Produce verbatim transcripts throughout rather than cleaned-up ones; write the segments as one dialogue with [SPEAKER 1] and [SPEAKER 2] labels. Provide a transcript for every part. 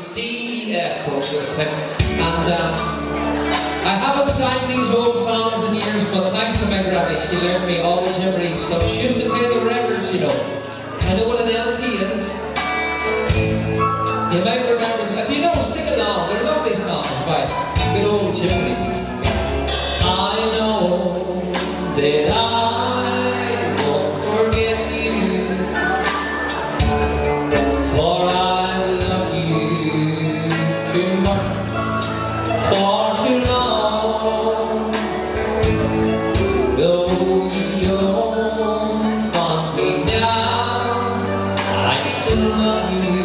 [SPEAKER 1] D E F, folks, this thing. And um, I haven't sang these old songs in years, but thanks to my granny, she learned me all the Jim Reeves stuff. She used to play the records, you know. I know what an L P is. You might remember, if you know, sing along. They're lovely songs by good old Jim Reeves. I know that I won't forget you, for I love you too much, for too long. Though you don't want me now, I still love you.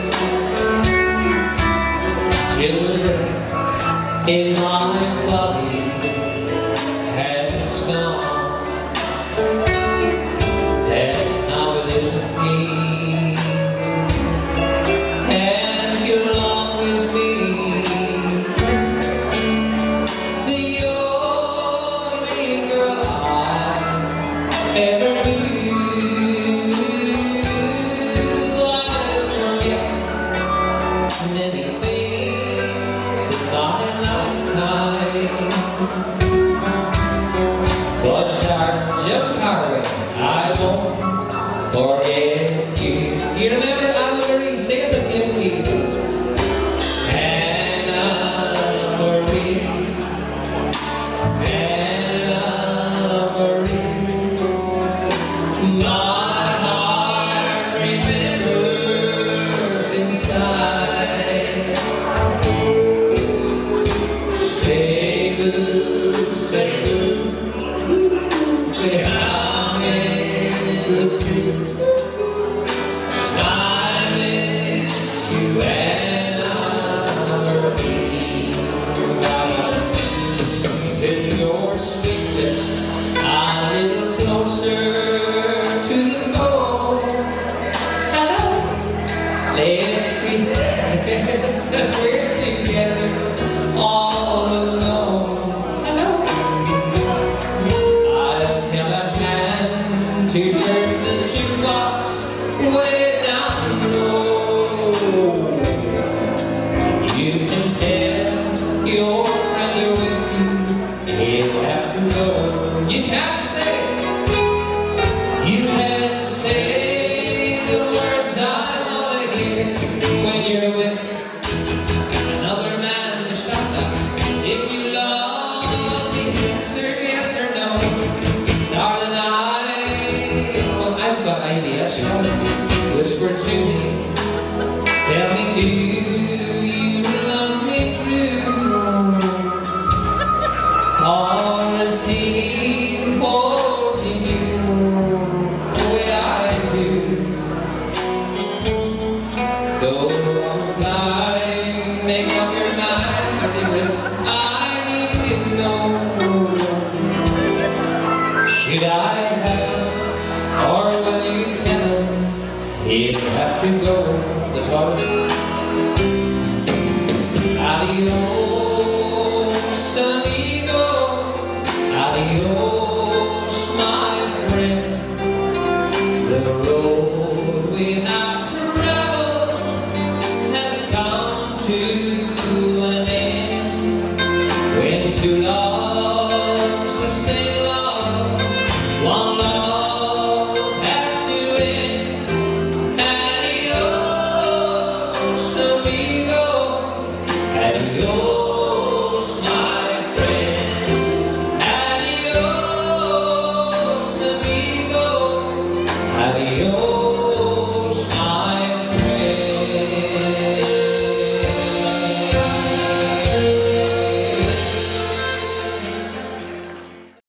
[SPEAKER 1] Children in my body has gone. That's how it is with me, and you'll always be the only girl I ever knew. I'll forget many things in my lifetime, but darling Jim Carway, I won't forget you. You remember Anna Marie singing the same key? Anna Marie, Anna Marie, my heart remembers inside. Say boo, say boo, I'm in the blue. I miss you, Anna Marie. In your sweet lips, a little closer to the phone. Hello, let's pretend we're together all alone. Hello, I'll tell a hand to turn the jukebox way down low. You can tell your friend you're with you, he'll have to go. You can't say, you can't say the words I want to hear when you're with another man. Just stop that. If you love me, answer yes or no. Darling, I, well, I've got ideas, you know. Whisper to me, tell me, do you love me true? Or is he holding you the way I do? Go fly, make up your mind, because I need to know. Should I have, or will you tell him he'll have to go to the toilet? Adios.